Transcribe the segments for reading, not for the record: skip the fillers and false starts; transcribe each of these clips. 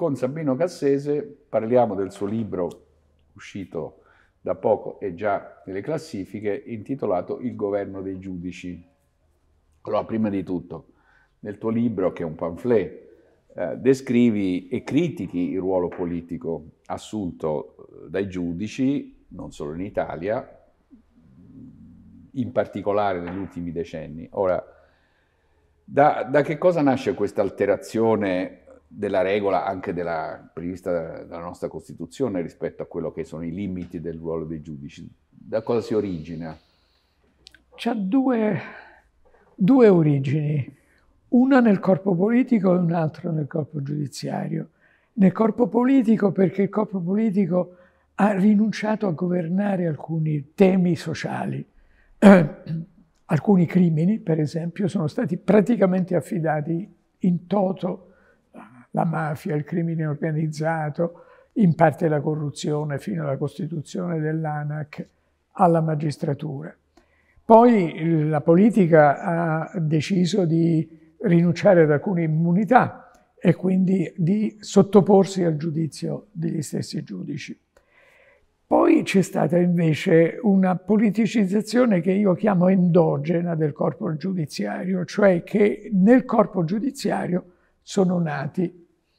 con Sabino Cassese parliamo del suo libro uscito da poco e già nelle classifiche, intitolato Il governo dei giudici. Allora, prima di tutto, nel tuo libro, che è un pamphlet, descrivi e critichi il ruolo politico assunto dai giudici, non solo in Italia, in particolare negli ultimi decenni. Ora, da che cosa nasce questa alterazione della regola, anche prevista dalla nostra Costituzione, rispetto a quello che sono i limiti del ruolo dei giudici? Da cosa si origina? C'ha due origini, una nel corpo politico e un'altra nel corpo giudiziario. Nel corpo politico perché il corpo politico ha rinunciato a governare alcuni temi sociali. Alcuni crimini, per esempio, sono stati praticamente affidati in toto, la mafia, il crimine organizzato, in parte la corruzione, fino alla costituzione dell'ANAC, alla magistratura. Poi la politica ha deciso di rinunciare ad alcune immunità e quindi di sottoporsi al giudizio degli stessi giudici. Poi c'è stata invece una politicizzazione che io chiamo endogena del corpo giudiziario, cioè che nel corpo giudiziario sono nati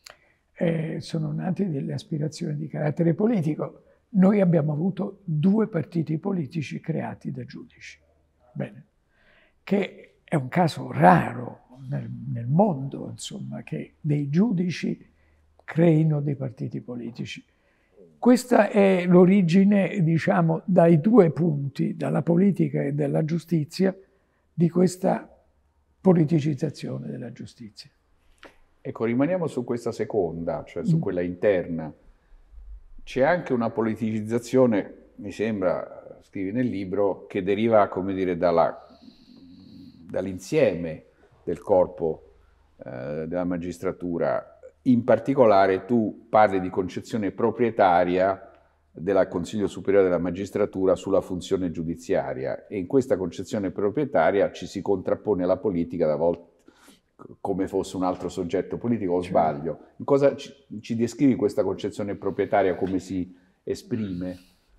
delle aspirazioni di carattere politico. Noi abbiamo avuto 2 partiti politici creati da giudici. Bene, che è un caso raro nel mondo, insomma, che dei giudici creino dei partiti politici. Questa è l'origine, diciamo, dai 2 punti, dalla politica e dalla giustizia, di questa politicizzazione della giustizia. Ecco, rimaniamo su questa seconda, cioè su quella interna. C'è anche una politicizzazione, mi sembra, scrivi nel libro, che deriva, come dire, dall'insieme del corpo della magistratura. In particolare tu parli di concezione proprietaria del Consiglio Superiore della Magistratura sulla funzione giudiziaria, e in questa concezione proprietaria ci si contrappone alla politica, da volte come fosse un altro soggetto politico, o sbaglio? In cosa ci descrivi questa concezione proprietaria, come si esprime?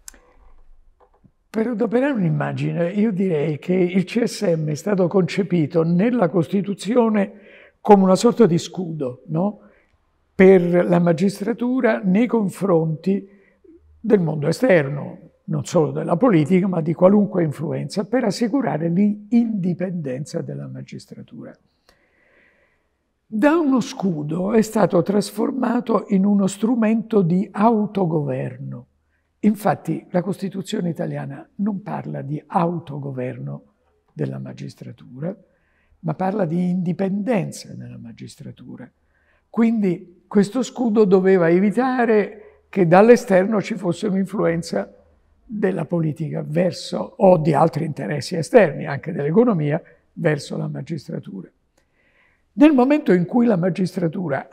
Per adoperare un'immagine, io direi che il CSM è stato concepito nella Costituzione come una sorta di scudo, no? Per la magistratura nei confronti del mondo esterno, non solo della politica, ma di qualunque influenza, per assicurare l'indipendenza della magistratura. Da uno scudo è stato trasformato in uno strumento di autogoverno. Infatti la Costituzione italiana non parla di autogoverno della magistratura, ma parla di indipendenza della magistratura. Quindi questo scudo doveva evitare che dall'esterno ci fosse un'influenza della politica verso, o di altri interessi esterni, anche dell'economia, verso la magistratura. Nel momento in cui la magistratura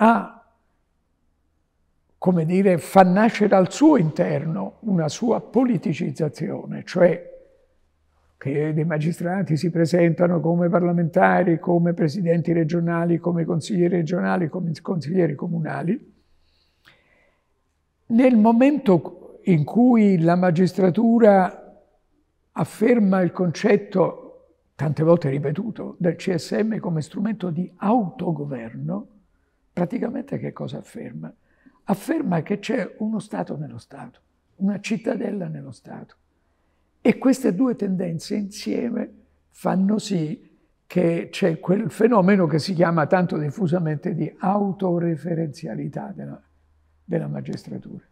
come dire, fa nascere al suo interno una sua politicizzazione, cioè che dei magistrati si presentano come parlamentari, come presidenti regionali, come consiglieri regionali, come consiglieri comunali, nel momento in cui la magistratura afferma il concetto, tante volte ripetuto, del CSM come strumento di autogoverno, praticamente che cosa afferma? Afferma che c'è uno Stato nello Stato, una cittadella nello Stato. E queste 2 tendenze insieme fanno sì che c'è quel fenomeno che si chiama tanto diffusamente di autoreferenzialità della magistratura.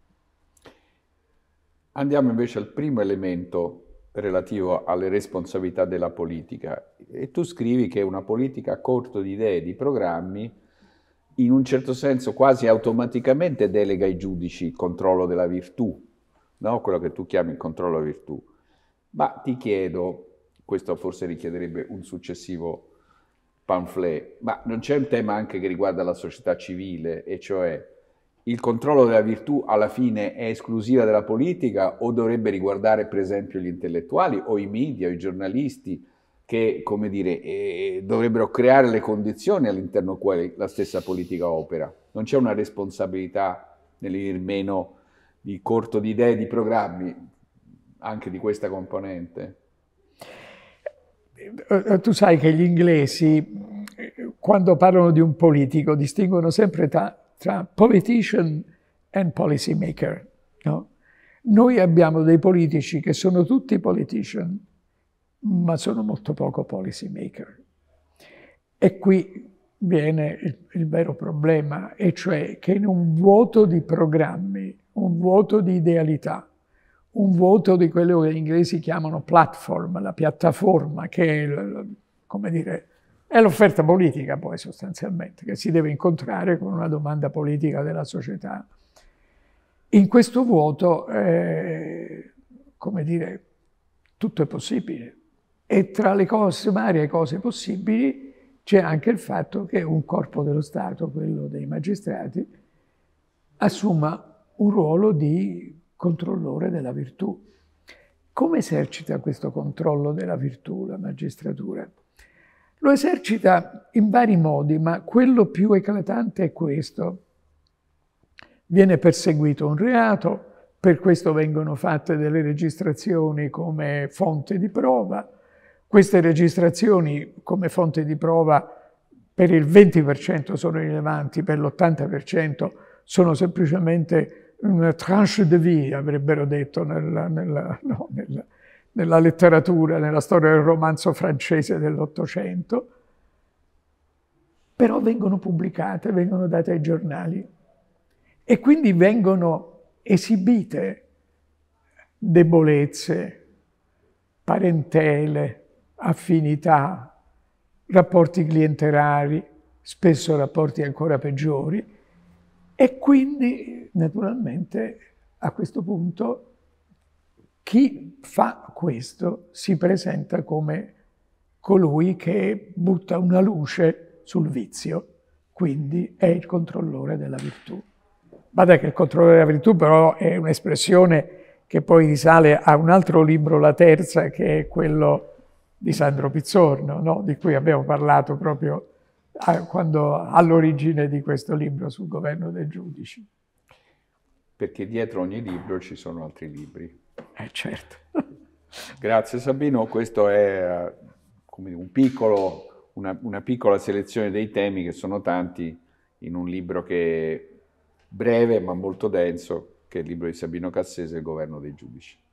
Andiamo invece al primo elemento relativo alle responsabilità della politica. E tu scrivi che una politica a corto di idee e di programmi, in un certo senso quasi automaticamente delega ai giudici il controllo della virtù, no? Quello che tu chiami il controllo della virtù. Ma ti chiedo, questo forse richiederebbe un successivo pamphlet, ma non c'è un tema anche che riguarda la società civile, e cioè il controllo della virtù alla fine è esclusiva della politica o dovrebbe riguardare per esempio gli intellettuali o i media o i giornalisti? che, come dire, dovrebbero creare le condizioni all'interno delle quali la stessa politica opera. Non c'è una responsabilità nel venir meno di corto di idee, di programmi, anche di questa componente? Tu sai che gli inglesi, quando parlano di un politico, distinguono sempre tra politician and policy maker, no? Noi abbiamo dei politici che sono tutti politician, ma sono molto poco policy maker. E qui viene il vero problema, e cioè che in un vuoto di programmi, un vuoto di idealità, un vuoto di quello che gli inglesi chiamano platform, la piattaforma, che è, come dire, è l'offerta politica poi sostanzialmente, che si deve incontrare con una domanda politica della società. In questo vuoto, come dire, tutto è possibile. E tra le varie cose possibili c'è anche il fatto che un corpo dello Stato, quello dei magistrati, assuma un ruolo di controllore della virtù. Come esercita questo controllo della virtù la magistratura? Lo esercita in vari modi, ma quello più eclatante è questo. Viene perseguito un reato, per questo vengono fatte delle registrazioni come fonte di prova. Queste registrazioni come fonte di prova per il 20% sono rilevanti, per l'80% sono semplicemente una tranche de vie, avrebbero detto nella letteratura, nella storia del romanzo francese dell'Ottocento, però vengono pubblicate, vengono date ai giornali e quindi vengono esibite debolezze, parentele, affinità, rapporti clientelari, spesso rapporti ancora peggiori, e quindi naturalmente a questo punto chi fa questo si presenta come colui che butta una luce sul vizio, quindi è il controllore della virtù. Guarda che il controllore della virtù però è un'espressione che poi risale a un altro libro, La Terza, che è quello di Sandro Pizzorno, no? Di cui abbiamo parlato proprio all'origine di questo libro sul governo dei giudici. Perché dietro ogni libro ci sono altri libri. Certo. Grazie Sabino, questo è come una piccola selezione dei temi, che sono tanti, in un libro che è breve ma molto denso, che è il libro di Sabino Cassese, Il governo dei giudici.